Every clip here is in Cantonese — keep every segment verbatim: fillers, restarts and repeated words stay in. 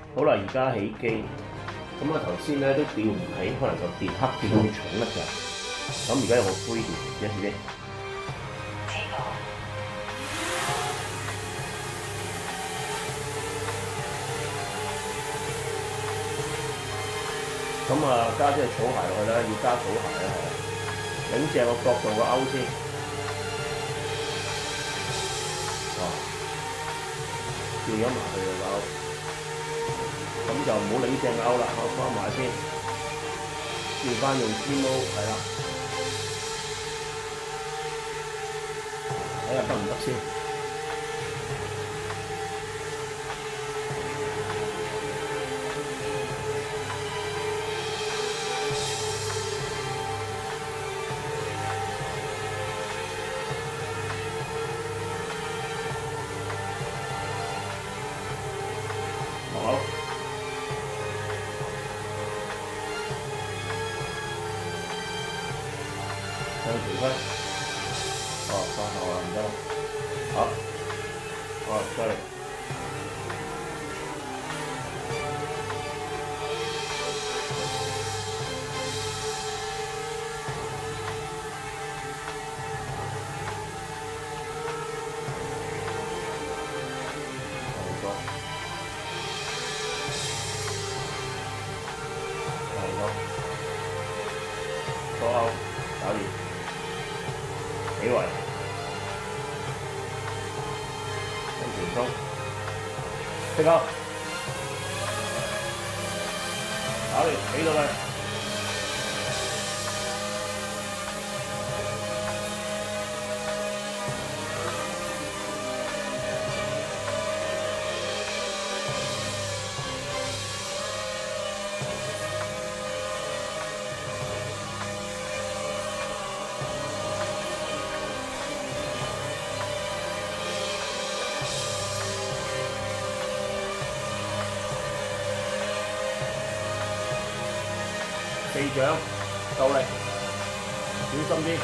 好啦，而家起機，咁啊頭先咧都吊唔起，可能就電黑電好似重一陣。咁而家有個灰調，一試先。咁啊，加隻草鞋落去啦，要加草鞋啦，係啊。擰正個角度個勾先。哦，調咗埋去個勾。咁就唔好擰正個勾啦，我翻埋先。調翻用尖毛，係啦。睇下得唔得先。好，向前推。哦，翻後啦，唔得啦。好，哦，再嚟。好多。左勾搞掂，起圍，跟前衝，即刻搞掂，起到佢。四掌夠力，小心啲，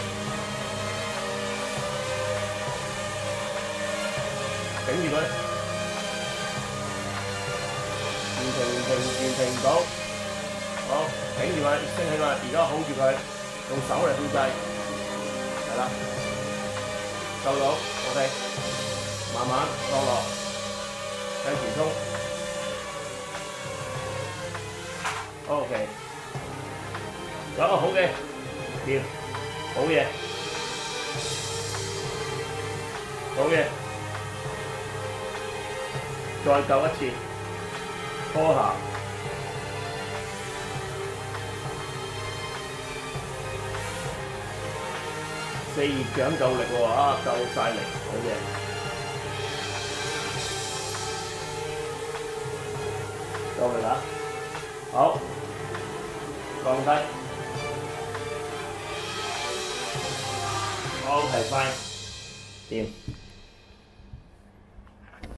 頂住佢，轉停停轉停唔到，好頂住佢，升起佢，而家 hold 住佢，用手嚟控制，係啦，收到 ，OK， 慢慢降落，向前衝 ，OK。有個好嘅，掂，好嘢，好嘢，再救一次，拖下，四葉掌夠力喎，啊，夠晒力，好嘢，夠力啊，好，降低。OK，fine，掂。